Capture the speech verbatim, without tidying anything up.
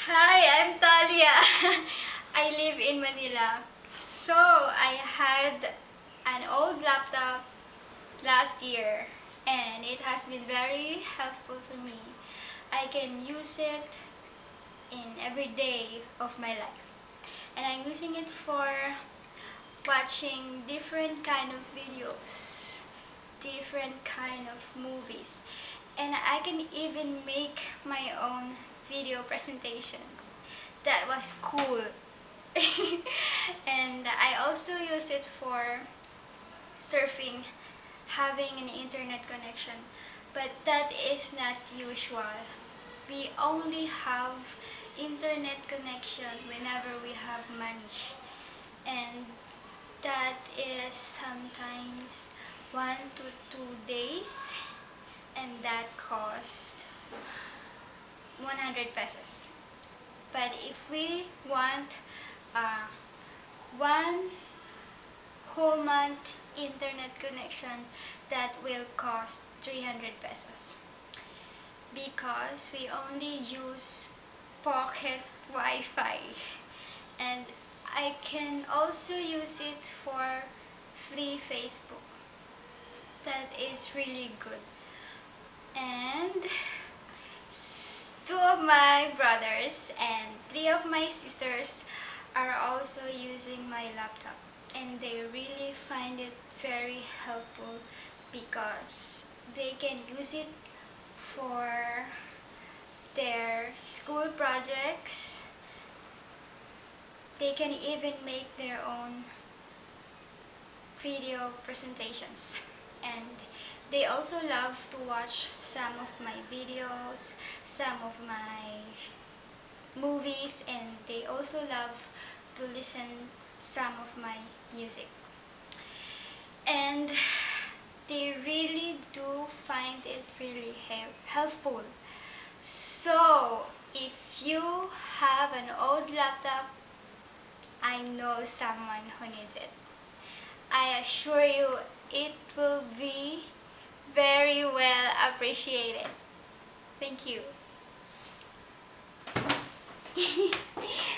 Hi, I'm Talia. I live in Manila. So, I had an old laptop last year and it has been very helpful to me. I can use it in every day of my life. And I'm using it for watching different kind of videos, different kind of movies. And I can even make my own video presentations. That was cool. And I also use it for surfing, having an internet connection. But that is not usual. We only have internet connection whenever we have money. And that is sometimes one to two days. And that cost one hundred pesos. But if we want uh, one whole month internet connection, that will cost three hundred pesos because we only use pocket Wi-Fi, and I can also use it for free Facebook. That is really good. And two of my brothers and three of my sisters are also using my laptop, and they really find it very helpful because they can use it for their school projects. They can even make their own video presentations, and they also love to watch some of my videos, some of my movies, and they also love to listen some of my music. And they really do find it really helpful. So if you have an old laptop, I know someone who needs it. I assure you it will be very well appreciated. Thank you.